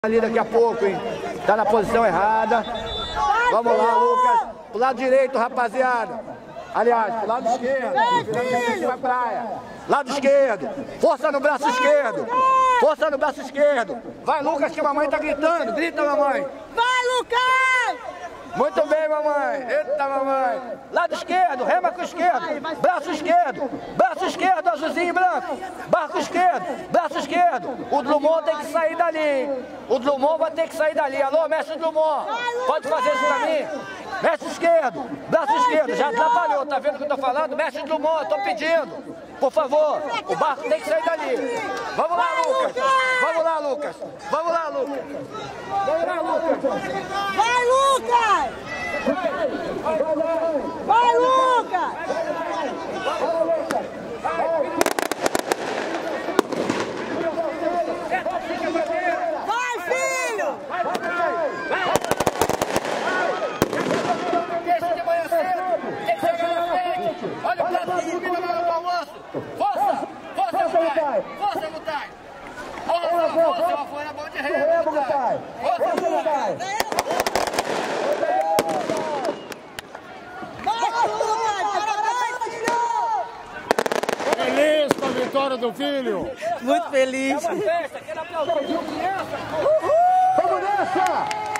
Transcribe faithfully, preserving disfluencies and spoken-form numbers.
Ali daqui a pouco, hein? Tá na posição errada. Vamos lá, Lucas. Pro lado direito, rapaziada. Aliás, pro lado esquerdo. Vai praia. Lado esquerdo. Força no braço esquerdo. Força no braço esquerdo. Vai, Lucas, que a mamãe tá gritando. Grita, mamãe. Vai, Lucas! Muito bem, mamãe. Eita, mamãe. Lado esquerdo, rema com o esquerdo. Braço esquerdo. Braço esquerdo, azulzinho e branco. Barco esquerdo. Braço esquerdo. O Drummond tem que sair dali. O Drummond vai ter que sair dali. Alô, mestre Drummond. Pode fazer isso pra mim? Mestre esquerdo. Braço esquerdo. Já atrapalhou. Tá vendo o que eu tô falando? Mestre Drummond, tô pedindo. Por favor. O barco tem que sair dali. Vamos lá, Lucas. Vamos lá, Lucas. Vamos lá, Lucas. Vamos lá, Lucas. Vai, Lucas! Vai, Lucas! Vai, filho! Deixa de manhã cedo. Tem que chegar na frente. Olha o prato de comida na hora do almoço. Força! Força, Mutai! Força, Mutai! Força, força! Foi a mão de remo, Mutai! Força, Mutai! Feliz com a vitória do filho! Muito feliz! É uma festa, aquele aplauso de criança! Vamos nessa!